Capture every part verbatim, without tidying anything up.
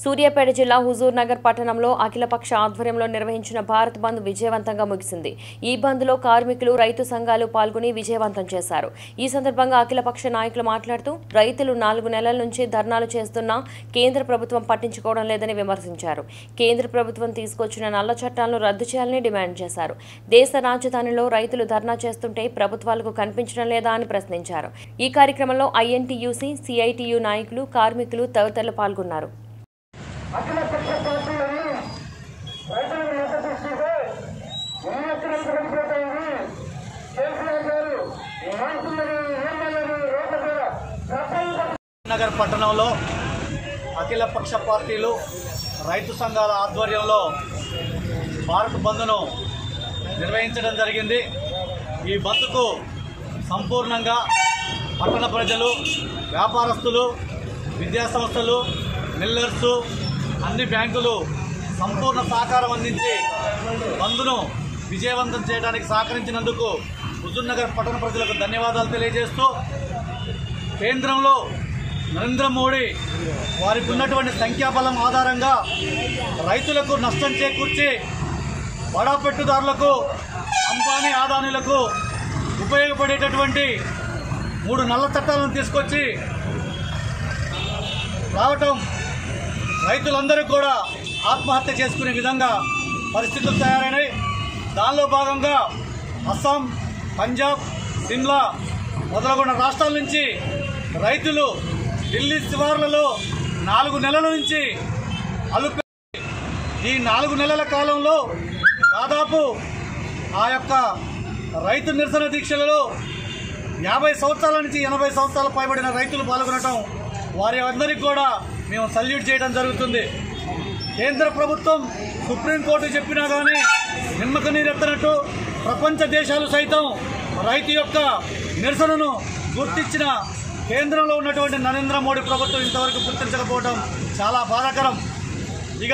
సూర్యాపేట జిల్లా హుజూర్ నగర్ పట్టణంలో అఖిలపక్ష ఆధ్వర్యంలో నిర్వహించిన భారత్ బంద్ విజయవంతంగా ముగిసింది. ఈ బంద్లో కార్మికులు, రైతు సంఘాలు పాల్గొని విజయవంతం చేశారు. ఈ సందర్భంగా అఖిలపక్ష నాయకులు మాట్లాడుతూ రైతులు నాలుగు నెలల నుంచి ధర్నాలు చేస్తున్నా కేంద్ర ప్రభుత్వం పట్టించుకోవడం లేదని విమర్శించారు. కేంద్ర ప్రభుత్వం తీసుకొచ్చిన నల్ల చట్టాలను రద్దు చేయాలని డిమాండ్ చేశారు. దేశ రాజధానిలో రైతులు ధర్నా చేస్తుంటే ప్రభుత్వాలకు కనిపించడం లేదా అని ప్రశ్నించారు. ఈ కార్యక్రమంలో ఐఎన్టీయూసీ, సిఐటియు నాయకులు, కార్మికులు తదితరులు పాల్గొన్నారు. అఖిల పక్ష పార్టీలని రైతులకు మద్దతు ఇస్తే ఎన్నికలకు వెళ్ళిపోతాయని కేసీఆర్ గారు నగర్ పట్టణంలో అఖిల పక్ష పార్టీలు, రైతు సంఘాల ఆధ్వర్యంలో భారత్ బంద్ను నిర్వహించడం జరిగింది. ఈ బంద్కు సంపూర్ణంగా పట్టణ ప్రజలు, వ్యాపారస్తులు, విద్యాసంస్థలు, మిల్లర్సు, అన్ని బ్యాంకులు సంపూర్ణ సహకారం అందించి బంద్ను విజయవంతం చేయడానికి సహకరించినందుకు హుజూర్ నగర్ పట్టణ ప్రజలకు ధన్యవాదాలు తెలియజేస్తూ, కేంద్రంలో నరేంద్ర మోడీ వారికి ఉన్నటువంటి సంఖ్యాబలం ఆధారంగా రైతులకు నష్టం చేకూర్చి బడా పెట్టుదారులకు, అంబానీ ఆదానీలకు ఉపయోగపడేటటువంటి మూడు నల్ల చట్టాలను తీసుకొచ్చి రావటం రైతులందరూ కూడా ఆత్మహత్య చేసుకునే విధంగా పరిస్థితులు తయారైనాయి. దానిలో భాగంగా అస్సాం, పంజాబ్, సిమ్లా మొదలగున్న రాష్ట్రాల నుంచి రైతులు ఢిల్లీ శివార్లలో నాలుగు నెలల నుంచి అలుపె ఈ నాలుగు నెలల కాలంలో దాదాపు ఆ యొక్క రైతు నిరసన దీక్షలలో యాభై సంవత్సరాల నుంచి ఎనభై సంవత్సరాలు పైబడిన రైతులు పాల్గొనడం, వారి అందరికీ కూడా మేము సల్యూట్ చేయడం జరుగుతుంది. కేంద్ర ప్రభుత్వం సుప్రీంకోర్టు చెప్పినా కానీ నిమ్మక నీరెత్తనట్టు ప్రపంచ దేశాలు సైతం రైతు యొక్క నిరసనను గుర్తించిన కేంద్రంలో ఉన్నటువంటి నరేంద్ర మోడీ ప్రభుత్వం ఇంతవరకు గుర్తించకపోవడం చాలా బాధాకరం. ఇక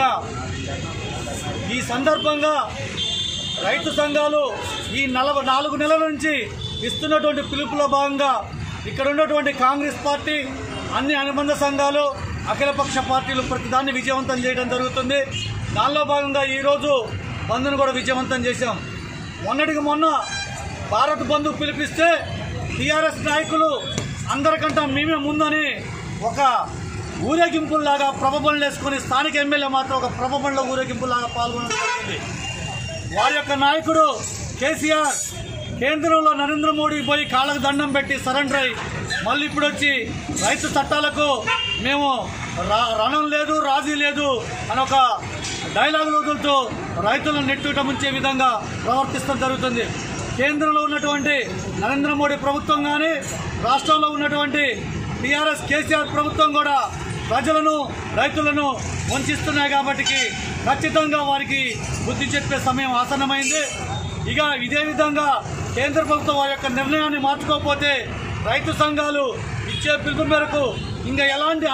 ఈ సందర్భంగా రైతు సంఘాలు ఈ నలభై నాలుగు నెలల నుంచి ఇస్తున్నటువంటి పిలుపులో భాగంగా ఇక్కడ ఉన్నటువంటి కాంగ్రెస్ పార్టీ, అన్ని అనుబంధ సంఘాలు, అఖిలపక్ష పార్టీలు ప్రతిదాన్ని విజయవంతం చేయడం జరుగుతుంది. దానిలో భాగంగా ఈరోజు బంద్ను కూడా విజయవంతం చేశాం. మొన్నటికి మొన్న భారత్ బంద్ పిలిపిస్తే టీఆర్ఎస్ నాయకులు అందరికంటే మేమే ముందని ఒక ఊరేగింపుల్లాగా ప్రభబండ్లు వేసుకుని, స్థానిక ఎమ్మెల్యే మాత్రం ఒక ప్రభబండ్ల ఊరేగింపులాగా పాల్గొనడం జరిగింది. వారి యొక్క నాయకుడు కేసీఆర్ కేంద్రంలో నరేంద్ర మోడీ పోయి కాళ్ళకు దండం పెట్టి సరెండర్ అయ్యి మళ్ళీ ఇప్పుడు వచ్చి రైతు చట్టాలకు మేము రణం లేదు, రాజీ లేదు అని ఒక డైలాగులు వదులుతూ రైతులను నెట్టుట ముంచే విధంగా ప్రవర్తిస్తూ జరుగుతుంది. కేంద్రంలో ఉన్నటువంటి నరేంద్ర మోడీ ప్రభుత్వం కానీ, రాష్ట్రంలో ఉన్నటువంటి టీఆర్ఎస్ కేసీఆర్ ప్రభుత్వం కూడా ప్రజలను, రైతులను వంచిస్తున్నాయి. కాబట్టి ఖచ్చితంగా వారికి బుద్ధి చెప్పే సమయం ఆసన్నమైంది. ఇక ఇదే విధంగా కేంద్ర ప్రభుత్వం వారి యొక్క నిర్ణయాన్ని మార్చుకోకపోతే రైతు సంఘాలు ఇచ్చే పిలుపు మేరకు ఇంకా ఎలాంటి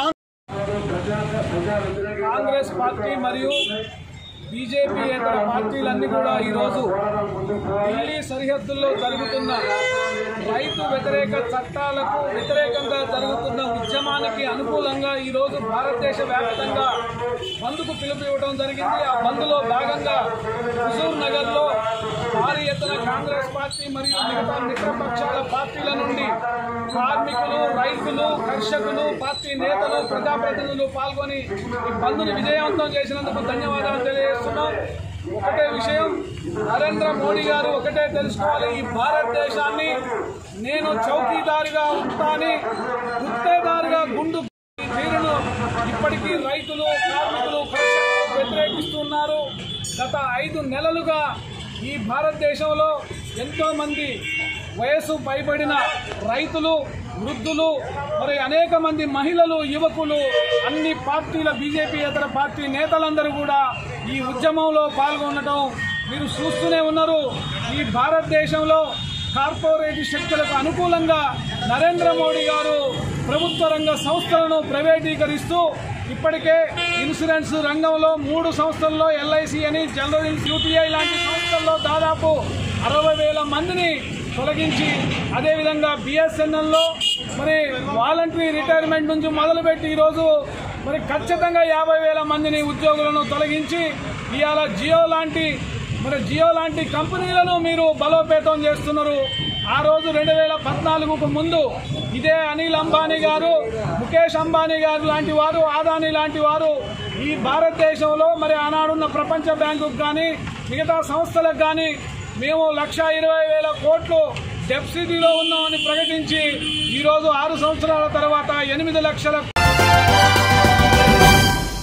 కాంగ్రెస్ పార్టీ మరియు బీజేపీ ఇతర పార్టీలన్నీ కూడా ఈరోజు ఢిల్లీ సరిహద్దుల్లో జరుగుతున్న రైతు వ్యతిరేక చట్టాలకు వ్యతిరేకంగా జరుగుతున్న ఉద్యమానికి అనుకూలంగా ఈరోజు భారతదేశ వ్యాప్తంగా బంద్కు పిలుపు ఇవ్వడం జరిగింది. ఆ బంద్లో భాగంగా హుజూర్ నగర్లో భారీ ఎత్తున కాంగ్రెస్ పార్టీ మరియు మిగతా మిత్రపక్షాల పార్టీల నుండి కార్మికులు, రైతులు, కర్షకులు, పార్టీ నేతలు, ప్రజాప్రతినిధులు పాల్గొని ఈ బంద్ను విజయవంతం చేసినందుకు ధన్యవాదాలు తెలియజేస్తున్నాం. ఒకటే విషయం, నరేంద్ర మోడీ గారు ఒకటే తెలుసుకోవాలి, ఈ భారతదేశాన్ని నేను చౌకీదారుగా ఉంటాని గుత్తేదారుగా గుండు తీరును ఇప్పటికీ రైతులు, కార్మికులు, కర్షకులు వ్యతిరేకిస్తున్నారు. గత ఐదు నెలలుగా ఈ భారతదేశంలో ఎంతోమంది వయసు పైబడిన రైతులు, వృద్ధులు, మరి అనేక మంది మహిళలు, యువకులు, అన్ని పార్టీల బీజేపీ ఇతర పార్టీ నేతలందరూ కూడా ఈ ఉద్యమంలో పాల్గొనడం మీరు చూస్తూనే ఉన్నారు. ఈ భారతదేశంలో కార్పొరేట్ శక్తులకు అనుకూలంగా నరేంద్ర మోడీ గారు ప్రభుత్వ రంగ సంస్థలను ప్రైవేటీకరిస్తూ ఇప్పటికే ఇన్సూరెన్స్ రంగంలో మూడు సంస్థల్లో ఎల్ఐసి అని, జనరల్ యూటీఐ లాంటి సంస్థల్లో దాదాపు అరవై వేల మందిని తొలగించి, అదేవిధంగా బిఎస్ఎన్ఎల్లో మరి వాలంటరీ రిటైర్మెంట్ నుంచి మొదలుపెట్టి ఈరోజు మరి ఖచ్చితంగా యాభై వేల మందిని ఉద్యోగులను తొలగించి ఇవాళ జియో లాంటి మరి జియో లాంటి కంపెనీలను మీరు బలోపేతం చేస్తున్నారు. ఆ రోజు రెండు వేల పద్నాలుగుకు ముందు ఇదే అనిల్ అంబానీ గారు, ముఖేష్ అంబానీ గారు లాంటి వారు, ఆదానీ లాంటి వారు ఈ భారతదేశంలో మరి ఆనాడున్న ప్రపంచ బ్యాంకుకు కానీ మిగతా సంస్థలకు కానీ మేము లక్ష ఇరవై వేల కోట్లు డెఫిసిటీలో ఉన్నామని ప్రకటించి ఈరోజు ఆరు సంవత్సరాల తర్వాత ఎనిమిది లక్షల